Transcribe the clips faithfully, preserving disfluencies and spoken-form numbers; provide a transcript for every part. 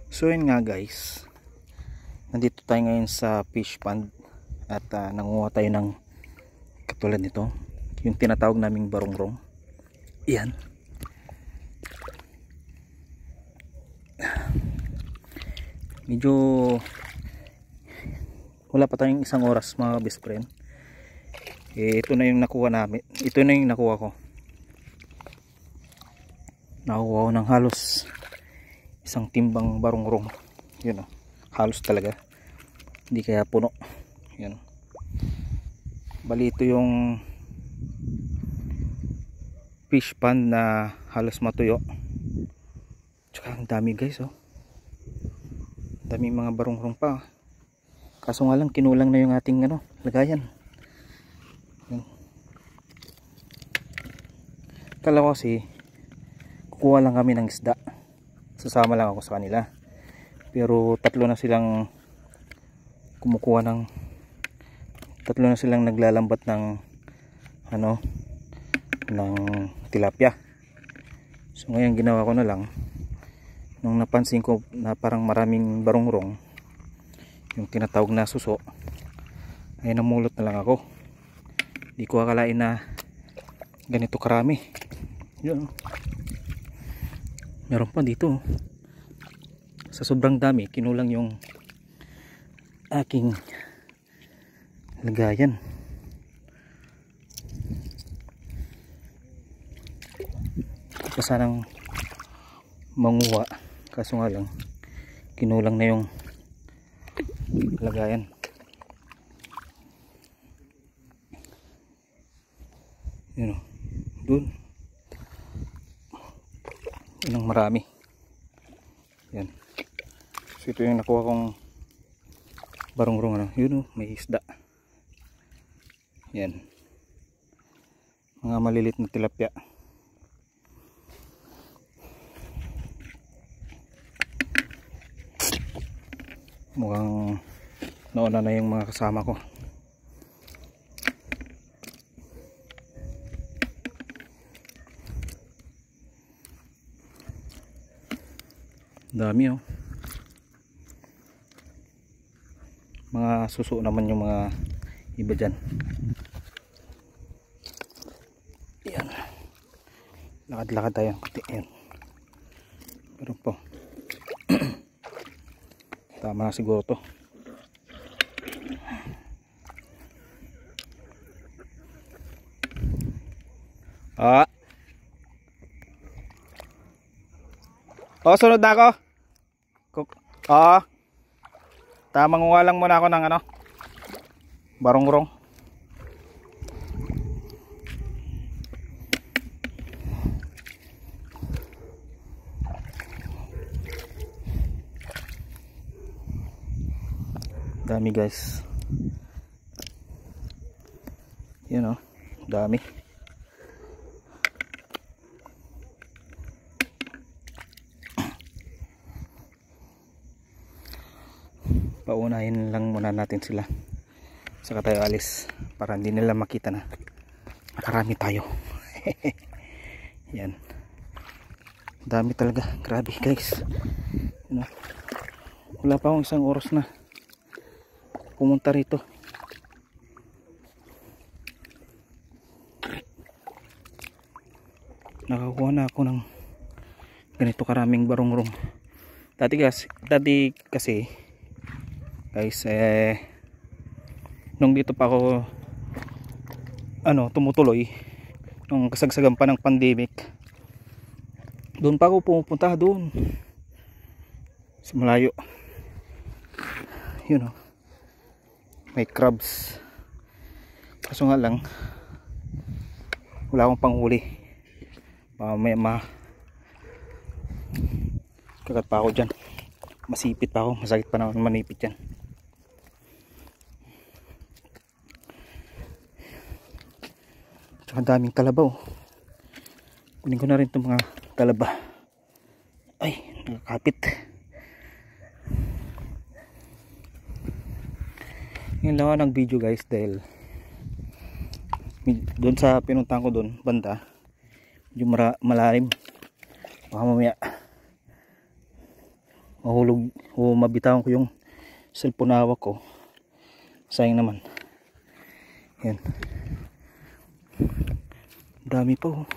So yun nga guys, nandito tayo ngayon sa fish pond at uh, nanguha tayo ng katulad nito, yung tinatawag naming barongrong. Iyan. Medyo wala pa tayong isang oras mga best friend. Eh, ito na yung nakuha namin. Ito na yung nakuha ko. Nakuha ko ng halos isang timbang barongrong. Yun o. Halos talaga. Hindi kaya puno. Yun. Bali ito yung fish pond na halos matuyo. Tsaka ang dami guys oh. Daming mga barongrong pa. Kaso nga lang kinulang na yung ating ano, lagayan. Yun. Kala ko kasi kukuha lang kami ng isda. Sasama lang ako sa kanila. Pero tatlo na silang kumukuha ng tatlo na silang naglalambat ng ano ng tilapia. So ngayon ginawa ko na lang, nung napansin ko na parang maraming barongrong, yung tinatawag na suso, ay namulot na lang ako. Di ko akalain na ganito karami. Yun. Meron pa dito. Sa sobrang dami, kinulang yung aking lagayan. Pa sanang manguha, kaso nga lang kinulang na yung lagayan. Yun o, dun yun ang marami. Yan. So ito yung nakuha kong barongrong ano. Yun o, may isda. Yan, mga malilit na tilapia. Mukhang nauna na yung mga kasama ko. Dami oh. Mga suso naman yung mga iba dyan. Yan. Lakad-lakad tayo. Yan. Pero po tama na siguro to. Ah. Oh, sunod na ako. Ah. Tamang nga lang muna ako ng ano, barongrong. Dami guys. Yun o, dami. Paunahin lang muna natin sila, saka tayo alis para hindi nila makita na nakarami tayo. Yan, dami talaga, grabe guys. Yun o. Wala pa akong isang oras na pumunta rito. Nakakuha na ako ng ganito karaming barongrong. Dati kasi, dati kasi guys, eh nung dito pa ako ano tumutuloy, nung kasagsagan pa ng pandemic, doon pa ako pumupunta doon sa malayo. Yun o, may crabs. Kaso nga lang wala akong panghuli. Uh, may ma kagat pa ako dyan, masipit pa ako, masakit pa naman manipit yan. Tsaka daming kalabaw. Kunin ko na rin itong mga kalaba. Ay, nakakapit. Ngayon lang ako ng video guys dahil doon sa pinuntahan ko doon banda medyo malalim. Baka mamaya mahulog o mabitawan ko yung cellphone na hawak ko. Sayang naman. Yan. Dami pa oh.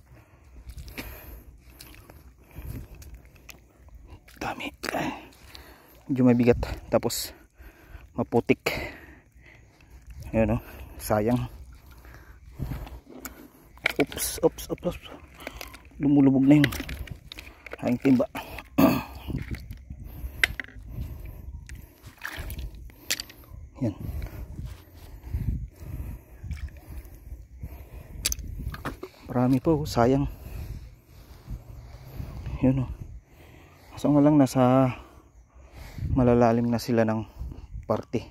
Dami. Medyo mabigat. Tapos maputik. Ayan oh. Sayang. Oops, oops, oops, oops. Lumulubog na yung aking timba. Yan. Marami po, sayang. Yun o. Kaso nga lang nasa malalalim na sila ng parte.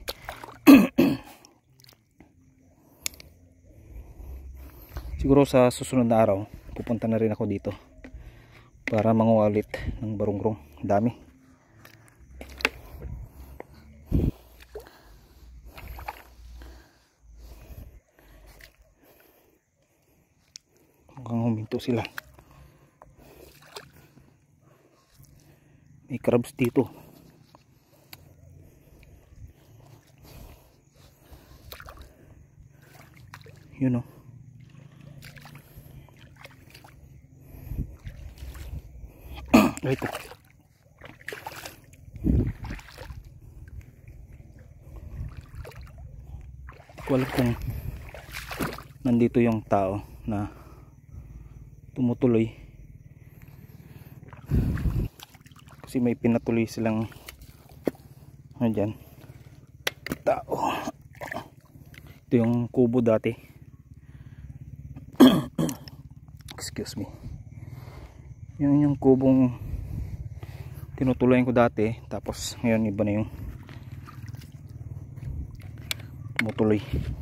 Siguro sa susunod na araw pupunta na rin ako dito para manguha ulit ng barungrong. Dami. Mukhang huminto sila. May crabs dito. Yun o. Ito. Wala kung nandito yung tao na tumutuloy kasi may pinatuloy silang ano dyan, tao. Ito yung kubo dati. Excuse me. Yun yung kubong tinutuloyan ko dati, tapos ngayon iba na yung tumutuloy.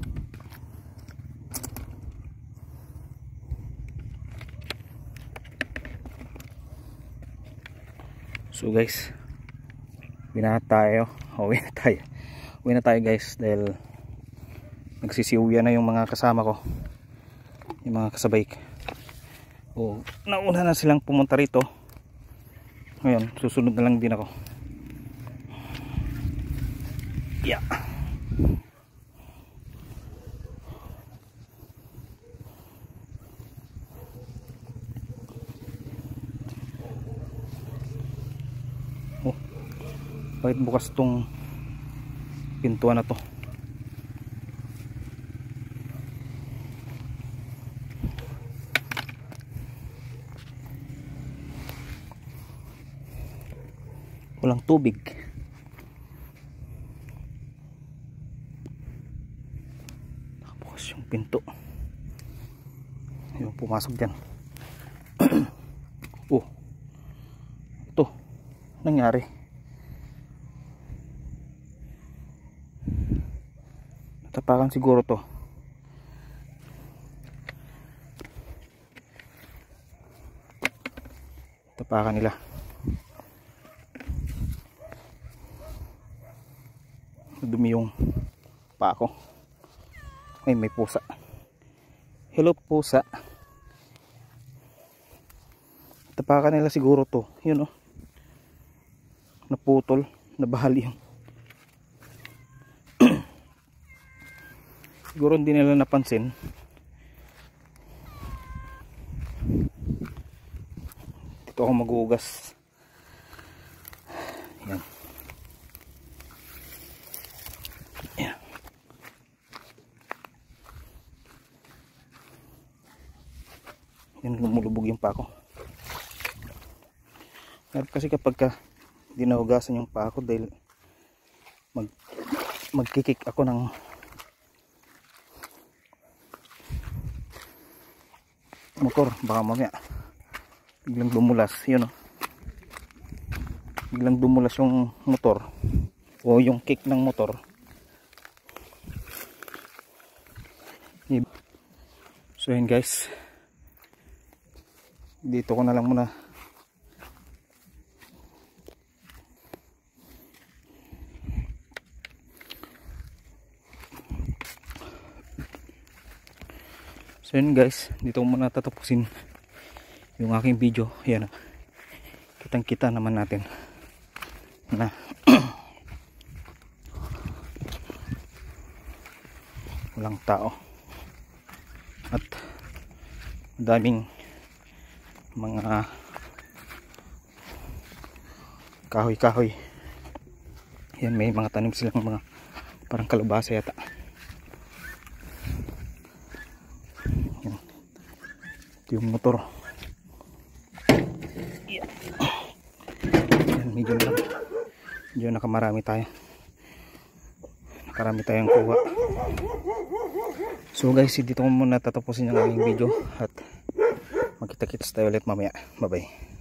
So guys, uwi na tayo. O, uwi na tayo. Uwi na tayo guys dahil nagsisiuya na yung mga kasama ko, yung mga kasabay. O, nauna na silang pumunta rito. Ngayon, susunod na lang din ako. Yeah. Oh, bakit bukas tong pintuan na to? Walang tubig. Nakabukas yung pinto. Ayun, pumasok dyan. Oh, ito nangyari. Natapakan siguro to. Tapakan nila. Dumi yung pa ako. Ay, may pusa. Hello pusa. Tapakan nila siguro to. Yun oh. Naputol, nabahali yung. Siguro hindi nila napansin. Dito ako mag-uugas. Yan. Yan. Yan, lumulubog yung pako. Kasi kapag ka dinahugasan yung pako dahil mag magkikik ako ng motor, baka mamaya biglang dumulas. Yun o, biglang dumulas yung motor o yung kick ng motor. So yun guys, dito ko na lang muna So yun guys, dito ko muna tatapusin yung aking video. Yan, kitang kita naman natin na walang tao at daming mga kahoy kahoy. Yan, may mga tanim silang mga parang kalabasa yata. Yan. Ito yung motor. Yan, medyo na medyo nakamarami tayo nakarami tayong kuha. So guys, dito ko muna tatapusin yung aking video at magkita-kits tayo ulit mamaya. Bye bye.